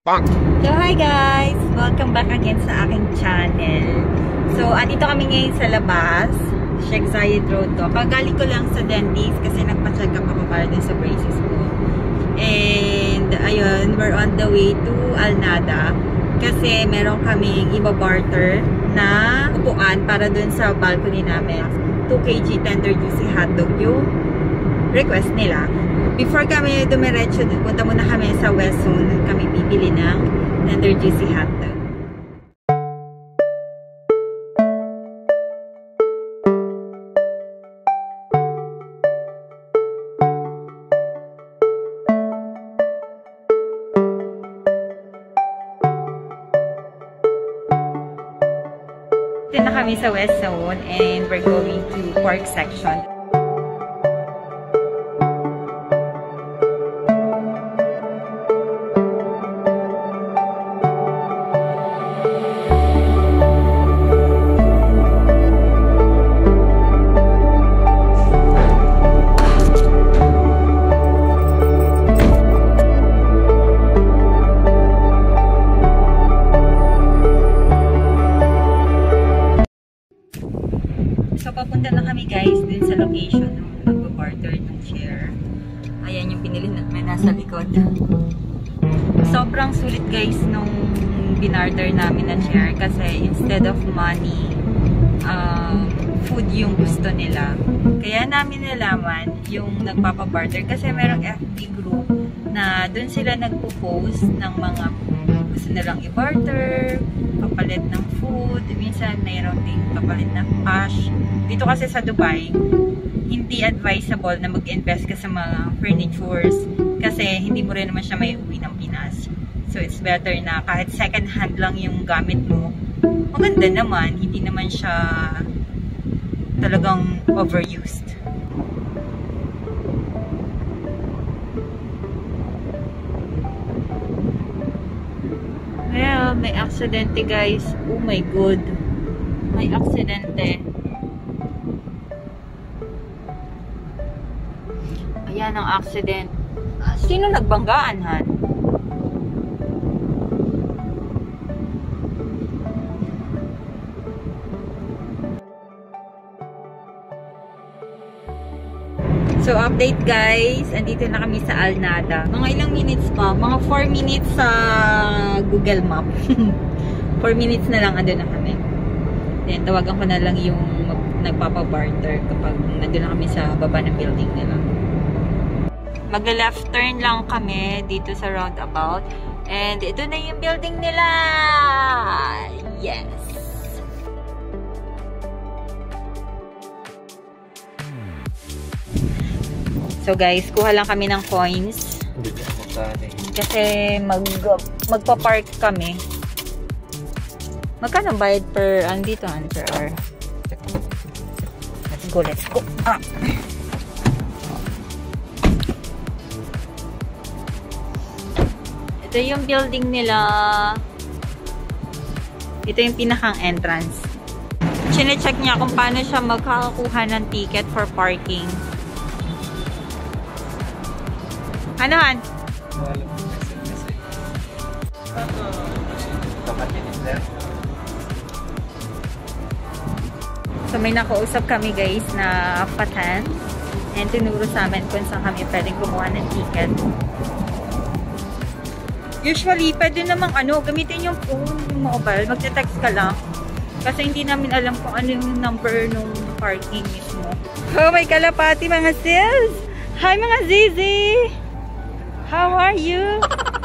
So hi guys! Welcome back again sa aking channel. So andito kami ngayon sa labas, Sheikh Zayed Road to. Kagaling ko lang sa dentist kasi nagpa-check up ako para din sa braces ko. And ayun, we're on the way to Alnada kasi meron kaming iba-barter na upuan para dun sa balcony namin. 2 kg tender juicy hotdog yung request nila. Before kami dumiretso, punta muna kami sa West Zone. Kami bibili ng tender juicy hotdog. Dito na kami sa West Zone and we're going to pork section. So, papunta na kami guys dun sa location ng nagbabarter ng chair. Ayan yung pinili namin nasa likod. Sobrang sulit guys nung binarter namin na chair kasi instead of money, food yung gusto nila. Kaya namin nalaman yung nagpapabarter kasi merong FB group na dun sila nagpo-post ng mga gusto nilang i-barter, kapalit ng food, minsan mayroon din kapalit ng cash. Dito kasi sa Dubai, hindi advisable na mag-invest ka sa mga furnitures kasi hindi mo rin naman siya may uwi ng Pinas. So it's better na kahit second hand lang yung gamit mo, maganda naman, hindi naman siya talagang overused. Well, may aksidente guys. Oh my god. May aksidente. Ayan ang accident. Sino nagbanggaan, Han? So, update guys. Andito na kami sa Alnada. Mga ilang minutes pa? Mga 4 minutes sa Google Map. 4 minutes na lang andun na kami. Then, tawagan ko na lang yung nagpapabarter kapag nandun na kami sa baba ng building nila. Mag-left turn lang kami dito sa roundabout. And ito na yung building nila! Yes! So guys, kuha lang kami ng coins. Kasi magpa-park kami. Magkano bayad per, andito, per hour? Let's go, let's go. Ah. Ito yung building nila. Ito yung pinakang entrance. Chine-check niya kung paano siya magkakakuha ng ticket for parking. Ano, Han? So, may nakausap kami guys na patan. And tinuro sa amin kung saan kami pwedeng kumuha ng ticket. Usually, pwede namang gamitin yung phone, yung mobile. Magte-text ka lang. Kasi hindi namin alam kung ano yung number nung parking mismo. Oh, may kalapati mga sis! Hi mga Zizi! How are you?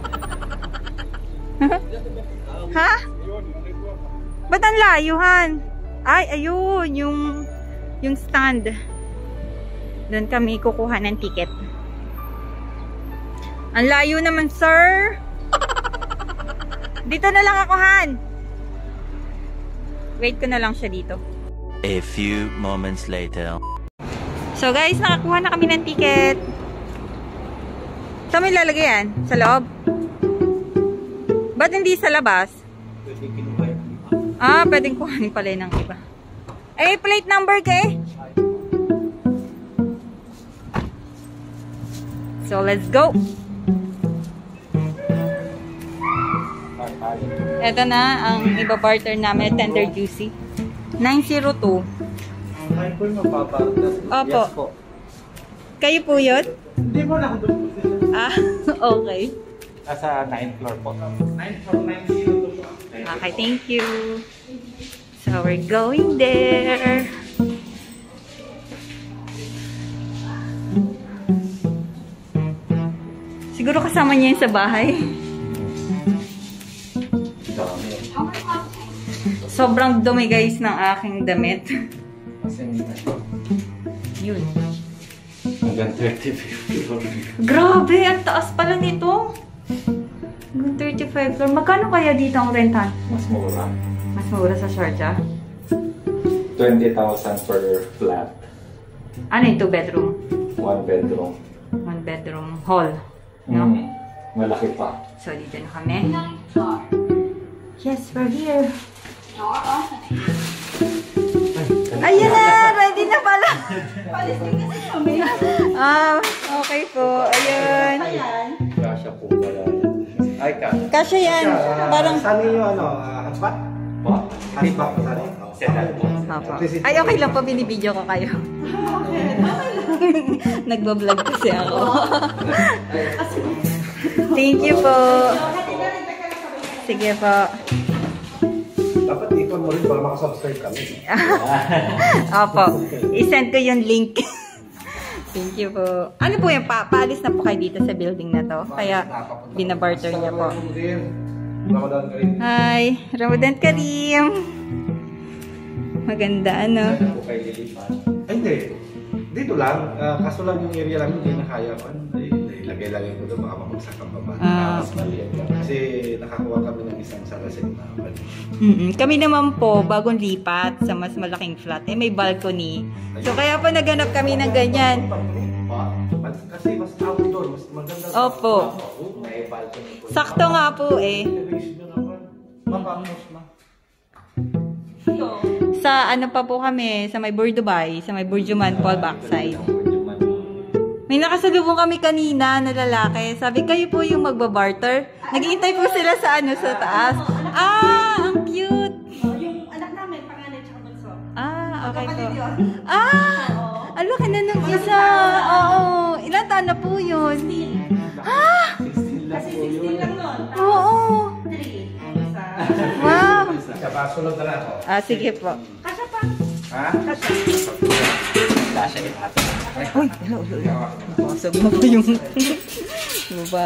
Ha? Ba't ang layuhan? Ay, ayun, yung stand. Doon kami kukuha ng ticket. Ang layo naman, sir. Dito na lang ako, Han. Wait ko na lang siya dito. A few moments later. So guys, nakakuha na kami ng ticket. Saan mo ilalagay yan? Sa loob? Ba't hindi sa labas? Ah, pwedeng kuhanin pala ng iba. Eh, plate number ka eh. So, let's go. Ito na ang iba-barter namin, tender juicy. 902. Ay po, mapapartner. Opo. Yes po. Kayo po yun? Hindi mo na kung doon po sila. Ah, okay. Nasa 9th floor po. 9th floor, 902 po. Okay, thank you. So, we're going there. Siguro kasama niya yun sa bahay. Sobrang dumi guys ng aking damit. Kasi hindi na. Yun. Hanggang 35. Grabe, ang taas pala nito. Hanggang 35 floor. Magkano kaya dito ang rentan? Mas mura. Mas mura sa Sharjah. 20,000 per flat. Ano yung 2 bedroom? 1 bedroom. 1 bedroom hall. No? Malaki pa. So, dito na kami. Yes, we're here. Ayan na! Ready na pala! Okay po. Ayan. Kasha po pala yan. Ay, kasha. Kasya yan. Parang... Saan yung ano, hotspot? Po? Hotspot, saan? Sedan po. Papa. Ay, okay lang po. Binibideo ko kayo. Nagbablog kasi ako. Thank you po. Sige po. Dapat dito mo rin para makasubscribe kami. Opo. I-send ko yung link. Thank you po. Ano po yung paalis na po kayo dito sa building na to? Kaya binabarter niya po. Ramadan Karim. Hi. Ramadan Karim. Maganda ano. Po kayo lilipan. Ay, hindi. Dito lang. Kaso lang yung area lang hindi na kaya ko. Lagay-lagay ko doon. Baka mamagsak ang baba. Mas maliit lang. Kasi nakakuha kami ng isang salasin na. Kami naman po, bagong lipat sa mas malaking flat. Eh, may balcony. So, kaya po naghanap kami ng ganyan. Kasi mas outdoor. Mas maganda. Opo. May balcony po. Sakto nga po eh. Mapangos na. Sa ano pa po kami, sa may Dubai, sa may Burjuman, Paul backside. May nakasalubong kami kanina na lalaki. Sabi, kayo po yung magbabarter. Nag-iintay po sila sa ano, sa taas. Ah, ang cute. Yung anak namin, panganay tsaka bunso. Ah, okay po. Ang laki na ng isa. Oo. Ilan taon na po yun? Ah! Kasi 16 lang nun. Oo. 3. Wow. Sunod na lang ako. Ah, sige po. Kasya pa. Ha? Kasha yung atin. Uy, hello. Basag mo pa yung... Baba,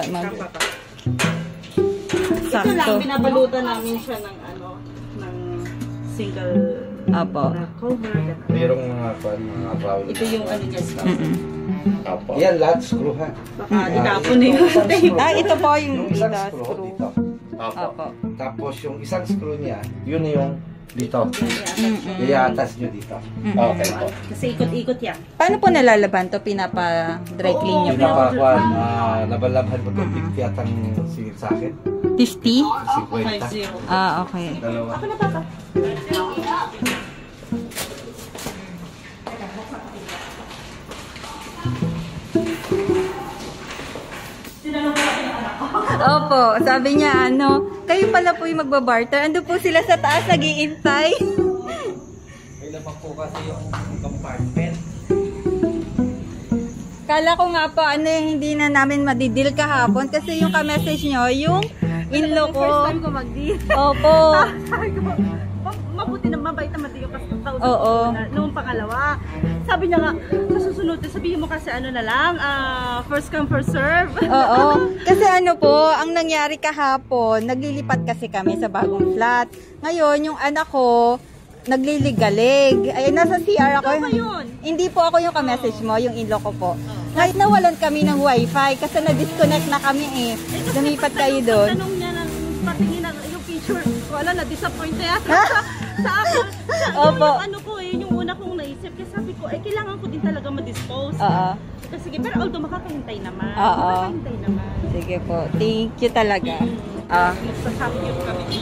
Ito lang, binabalutan namin siya ng ano, ng single Apo. cover. Mayroong mga round. Ito yung ano niya. Apo. Yan, lahat screw ha. Baka itapon na yung tape. Ah, ito po yung Yung isang ita, screw screw. dito. Apo. Tapos yung isang screw niya, yun yung dito. Mm-mm. Iatas nyo dito. Okay po. Kasi ikot-ikot yan. Paano po nalalaban to? Pinapa-dry clean nyo po? Pinapakuan, laban-laban mo ito, 50 atang singil sa akin. 50? 50. Ah, okay. Dalawa. Ako na papa. Opo, sabi niya ano, kayo pala po yung magbabarter. Ando po sila sa taas, nag-iintay. May lamang po kasi yung compartment. Kala ko nga po, ano hindi na namin madidil kahapon kasi yung ka-message nyo, yung in-law ko. First time ko mag-deal. Opo. Sabi ko, mabuti na mabait naman yung kausap Oo. ko na noong pangalawa. Sabi niya nga, sa susunod, sabihin mo kasi ano na lang, first come, first serve. Oo. Kasi ano po, ang nangyari kahapon, naglilipat kasi kami sa bagong flat. Ngayon, yung anak ko, nagliligalig. Ay, nasa CR ako. Ikaw ba yun? Hindi po ako yung ka-message mo, yung in-law ko po. Ngayon, nawalan kami ng wifi kasi na-disconnect na kami eh. Lumipat kayo doon. Tanong niya ng patingin na yung picture, wala na disappoint na yata sa akin. Opo. Yung ano ko eh, yung una kong naisip, kasi sabi ko, kailangan ko din talaga ma-dispose. Oo. Sige, pero although makakahintay naman. Oo. Makakahintay naman. Sige po. Thank you talaga. Ah. Magsa-shopping kami.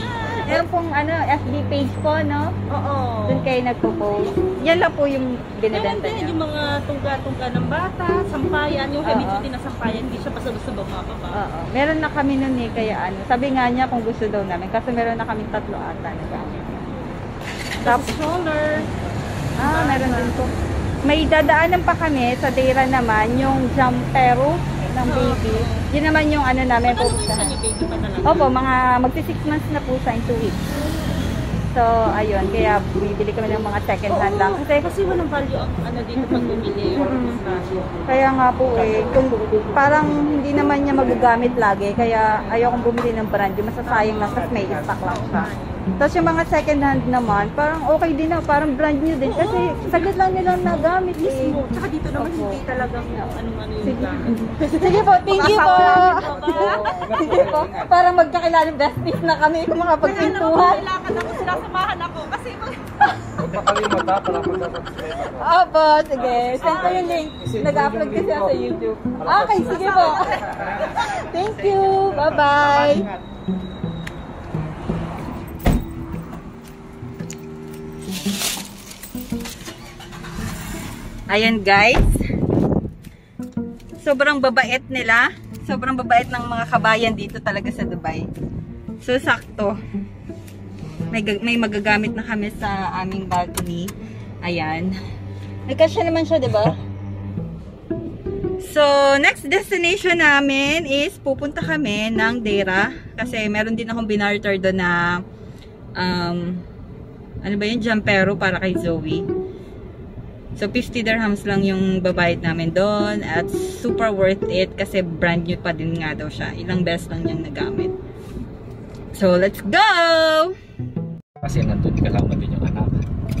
Meron pong ano, FB page po, no? Oo. Doon kayo nagpo-post. Yan lang po yung Meron binibenta din niya. yung mga tungga-tungga ng bata, sampayan, yung heavy duty na sampayan, hindi siya basta-basta bumababa. Oo. Meron na kami nun eh, kaya ano. Sabi nga niya kung gusto daw namin. Kasi meron na kami 3 ata na gamit. Tapos stroller. Meron din po. May dadaanan pa kami sa Deira naman, yung jumpero ng baby. Yun naman yung ano namin Magkano po pupuntahan. yung baby pa talaga? Opo, mga magsi 6 months na po siya in 2 weeks. So, ayun, kaya bibili kami ng mga second hand lang. Kasi walang value ang ano dito pag bumili. Kaya nga po eh, kung parang hindi naman niya magagamit lagi, kaya ayokong bumili ng brand new, masasayang lang, tapos may stock lang siya. Tapos yung mga second hand naman, parang okay din na, parang brand new din, kasi saglit lang nilang nagamit eh. Tsaka dito naman hindi talagang ano-ano yung gamit. Sige po, thank you po! Sige po, parang magkakilalang besties na kami kung makapagpintuhan. Kailangan ako, sinasamahan ako kasi Magpakalimot ha, para pagkakasaya. Opo, sige. Send ko yung link. Nag-upload kasi ako sa YouTube. Okay, sige po. Thank you. Bye-bye. Ayan guys. Sobrang babait nila. Sobrang babait ng mga kabayan dito talaga sa Dubai. So, sakto. May magagamit na kami sa aming balcony. Ayan. Nagkasya naman siya, diba? So, next destination namin is pupunta kami ng Deira. Kasi meron din akong binarter doon na ano ba yun? Jumpero para kay Zoe. So, 50 dirhams lang yung babayad namin doon. At super worth it kasi brand new pa din nga daw siya. Ilang beses lang niyang nagamit. So, let's go! Kasi nandun kasama din yung anak.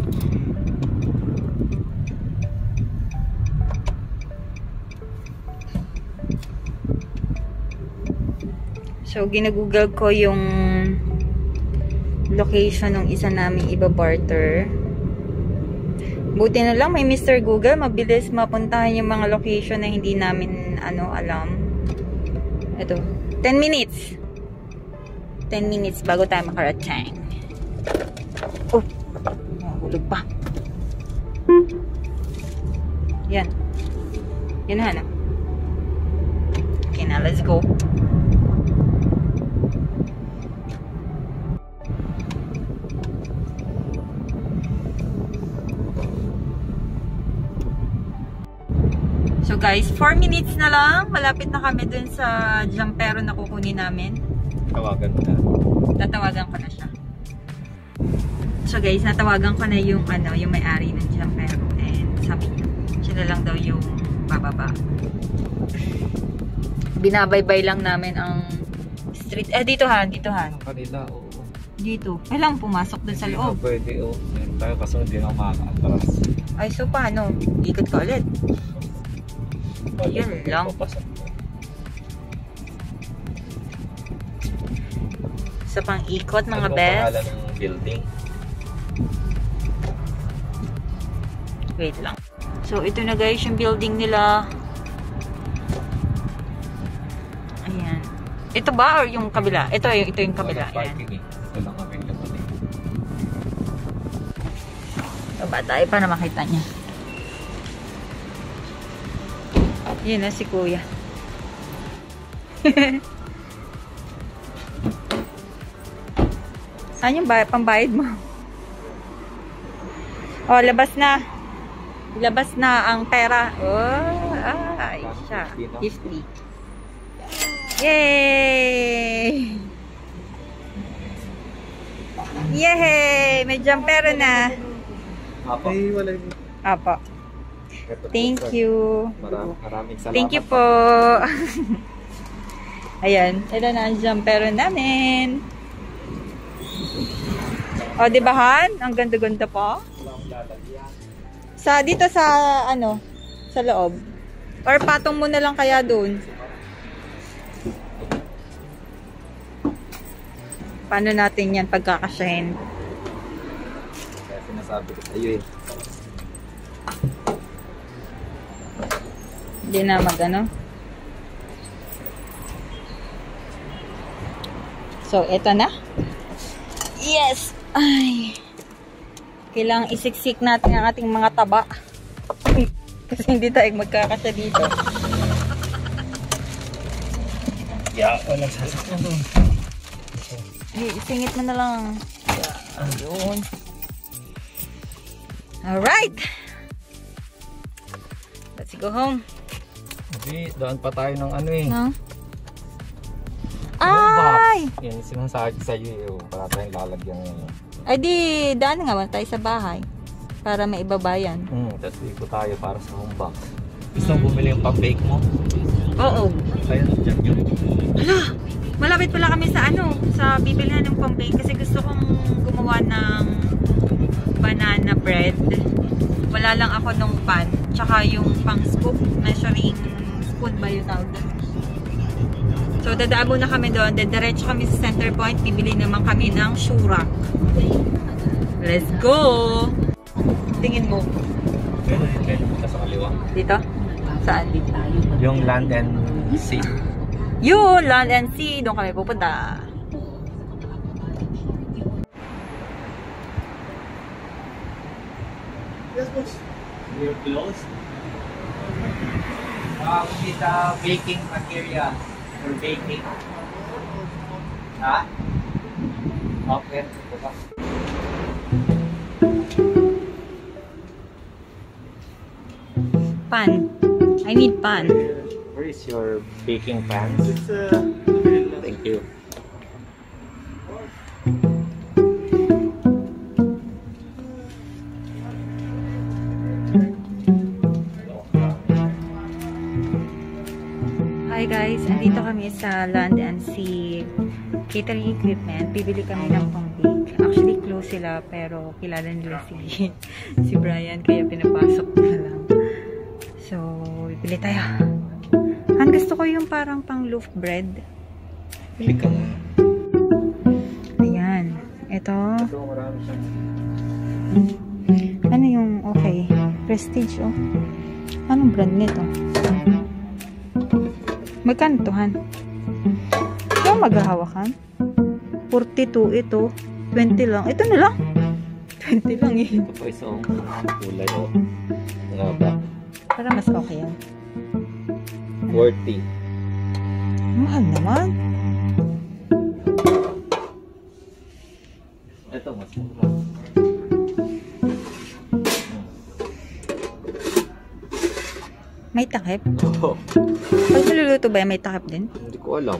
So, ginagoogle ko yung location ng isa naming iba-barter. Buti na lang may Mr. Google. Mabilis mapuntahan yung mga location na hindi namin alam. Ito. 10 minutes. 10 minutes bago tayo makarating. Oh! Hulog pa. Yan. Yan na hanap. Okay na, let's go. So guys, 4 minutes na lang. Malapit na kami dun sa jumpero na kukunin namin. Tawagan mo na. Tatawagan ko na siya. So guys, natawagan ko na yung yung may-ari ng jumpero. And sabi niya, siya na lang daw yung bababa. Binabaybay lang namin ang street. Dito han. Kanila, oo. Dito. Kailangan pumasok dun sa Hindi loob. na pwede, oo. Meron tayo kaso hindi na makakaatras. Ay, so paano? Ikot ka ulit. Yun lang. Sa pang-ikot mga ano best. pangalan ng building? Wait lang. So, ito na guys yung building nila. Ayan. Ito ba or yung kabila? Ito yung kabila. Walang parking eh. Ito lang kami naman eh. Baba tayo para makita niya. Yun na si kuya. Saan yung pambayad mo? Oh, labas na. Labas na ang pera. Oh, ay, siya. 50. Yay! Yay! May jumpero na. Apo. Ay, wala yun. Apo. Thank you. Maraming salamat. Thank you po. Ayan. Ito na ang jumpero namin. O, diba Han? Ang ganda-ganda pa. Dito sa, sa loob. Or patong mo na lang kaya dun. Paano natin yan pagkakasyahin? Kaya sinasabi ko sa iyo eh. Hindi na So, ito na. Yes! Ay. Kailangang isiksik natin ang ating mga taba. Kasi hindi tayo magkakasya dito. Yeah, walang sasakyan doon. Isingit mo na lang. Ayun. Alright! Let's go home. Hindi, daan pa tayo ng ano eh. No? Ay! Yan yung sinasabi sa'yo eh. Para tayong lalagyan ngayon. Ay di, daan nga ba tayo sa bahay? Para may ibabayan. Tapos iko tayo para sa home box. Gusto mo bumili yung pang-bake mo? Oo. Kaya dyan yun. Hala! Malapit pala kami sa ano, sa bibilihan ng pang-bake kasi gusto kong gumawa ng banana bread. Wala lang ako nung pan. Tsaka yung pang-scoop, measuring spoon ba yung tawag doon? So, dadaabo na kami doon. Diretso kami sa center point. Bibili naman kami ng shurak. Let's go! Tingin mo. Pwede punta sa kaliwa. Dito? Saan? Dito. Yung land and sea. Yun! Land and sea. Doon kami pupunta. We're close. We need baking material for baking. Ha? Okay. Pan. I need pan. Where is your baking pan? Thank you. Hi guys, andito kami sa Land and Sea catering equipment. Bibili kami ng pang-bake. Actually, close sila pero kilala nila si Brian kaya pinapasok na lang. So, bibili tayo. Han, gusto ko yung parang pang-loaf bread. Bili ka mo. Ayan. Ito. Ito, marami siyang... Ano yung okay? Prestige, oh. Anong brand nito? Magkano to, Han? Yung maghahawakan? 42 ito. 20 lang. Ito na lang. 20 lang eh. Ito pa isang kulay o. Nga ba? Para mas okay yan. 40. Mahal naman. Ito, mas mura. May takip? Oo. Pag niluluto ba yan, may takip din? Hindi ko alam.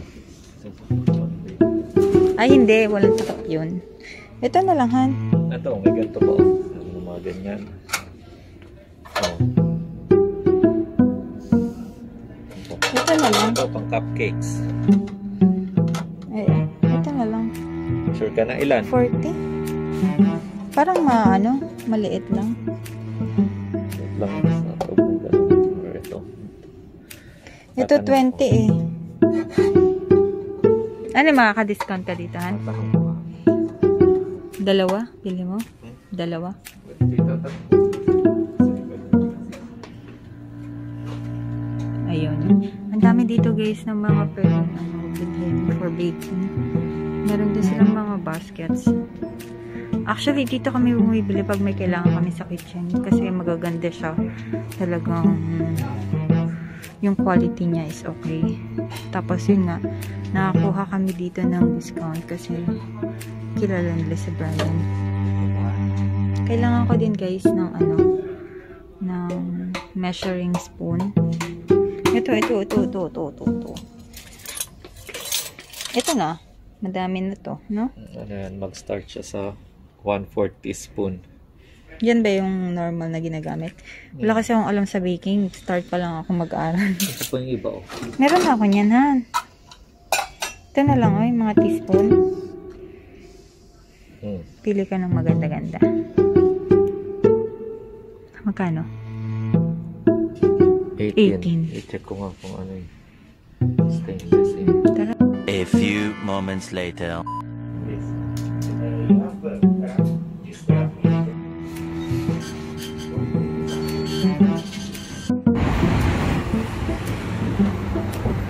Ay, hindi. Walang takip yun. Ito na lang, Han. Ito, may ganito pa. Ano mga ganyan. Oh. Ito na lang. Ito, pang cupcakes. Ay, ito na lang. Sure ka na ilan? 40? Parang maliit lang. Wait lang. Sa tubong ganun. Or ito. Ito 20 eh. Ano makaka-discount ka dito, Han? Dalawa? Pili mo? Dalawa? Ayun. Ang dami dito guys ng mga pwedeng bilhin for baking. Meron din silang mga baskets. Actually, dito kami bumibili pag may kailangan kami sa kitchen. Kasi magaganda siya. Talagang yung quality niya is okay. Tapos yun nga, nakakuha kami dito ng discount kasi kilala nila si Brian. Kailangan ko din guys ng ng measuring spoon. Ito. Ito na. Madami na to, no? Ano yan, mag-start siya sa 1/4 teaspoon. Yan ba yung normal na ginagamit? Wala kasi akong alam sa baking. Start pa lang ako mag-aaral. Ito po yung iba, oh. Meron na ako niyan, Han. Ito na lang, oh, yung mga teaspoon. Pili ka ng maganda-ganda. Magkano? 18. I-check ko nga kung ano yung stainless. Tara. A few moments later.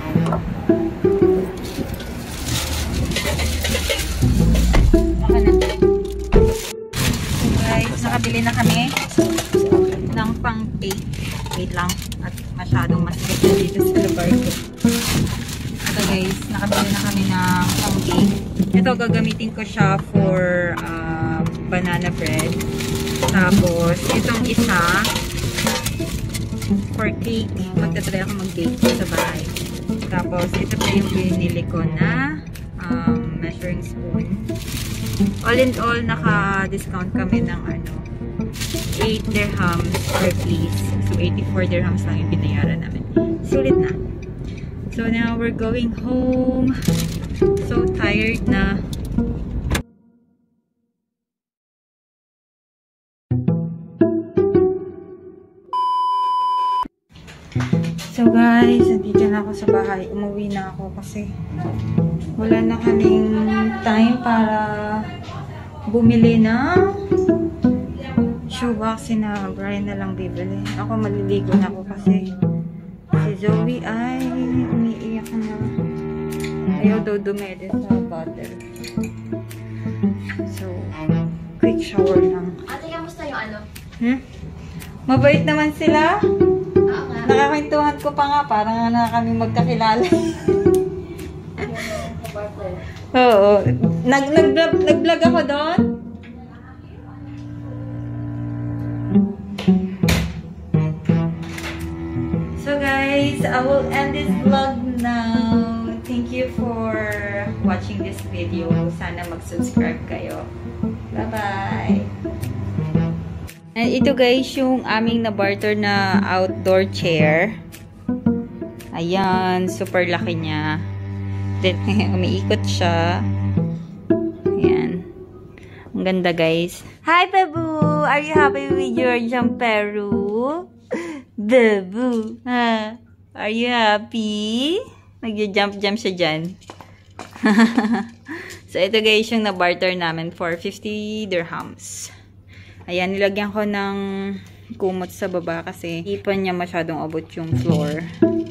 Baka na. Bumili na kami ng pang-cake. Wait lang. At masyadong masigat na dito sa lugar ko. Ito guys, nakabili na kami ng pang-cake. Ito, gagamitin ko siya for banana bread. Tapos, itong isa for cake. Magtatry ako mag-bake sa bahay. Tapos, ito pa yung binili ko na measuring spoon. All in all, naka-discount kami ng 8 dirhams per piece. So, 84 dirhams lang yung binayaran namin. Sulit na. So, now we're going home. So tired na. So guys, nandito na ako sa bahay. Umuwi na ako kasi wala na kaming time para bumili ng shoebox na Brian na lang bibili. Ako maliligo na ako kasi si Zoe ay umiiyak na. Ayaw daw dumede sa bottle. So, quick shower lang. Ate, kamusta yung ano? Mabait naman sila. Oo nga. Nakakwentuhan ko pa nga. Parang na kami magkakilala. Oo. Nag-vlog ako doon. So guys, I will end this vlog now. Thank you for watching this video. Sana mag-subscribe kayo. Bye-bye! And ito guys, yung aming na-barter na outdoor chair. Ayan, super laki niya. Then, umiikot siya. Ayan. Ang ganda guys. Hi, Babu! Are you happy with your jumperu? Babu! Ha? Are you happy? Nagja-jump siya dyan. So, ito guys yung na-barter namin for 50 dirhams. Ayan, nilagyan ko ng kumot sa baba kasi ipon niya masyadong abot yung floor.